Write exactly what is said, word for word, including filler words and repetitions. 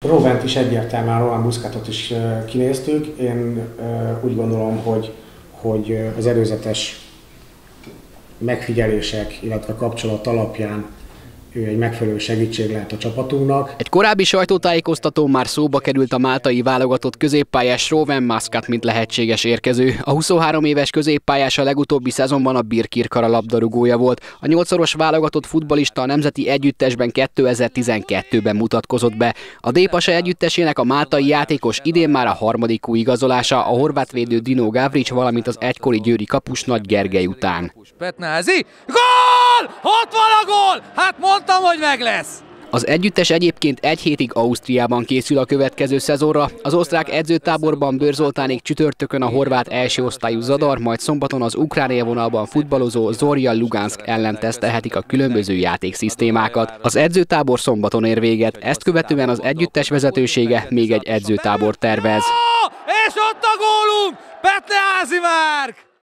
Rovent is egyértelműen, Roland Muscatot is kinéztük. Én úgy gondolom, hogy, hogy az előzetes megfigyelések, illetve kapcsolat alapján ő egy megfelelő segítség lehet a csapatunknak. Egy korábbi sajtótájékoztatón már szóba került a máltai válogatott középpályás Rowan Muscat, mint lehetséges érkező. A huszonhárom éves középpályás a legutóbbi szezonban a Birkirkara labdarúgója volt. A nyolcszoros válogatott futballista a nemzeti együttesben kétezer-tizenkettőben mutatkozott be. A D-Pasa együttesének a máltai játékos idén már a harmadik új igazolása, a horvát védő Dino Gavric, valamint az egykori győri kapus Nagy Gergely után. Petnázy, gól! Ott van a gól! Hát mondtam, hogy meg lesz! Az együttes egyébként egy hétig Ausztriában készül a következő szezonra. Az osztrák edzőtáborban Bőr Zoltánék csütörtökön a horvát első osztályú Zadar, majd szombaton az ukrán élvonalban futballozó Zorya Lugansk ellen tesztelhetik a különböző játékszisztémákat. Az edzőtábor szombaton ér véget, ezt követően az együttes vezetősége még egy edzőtábor tervez. És ott a gólunk! Petnázy Márk!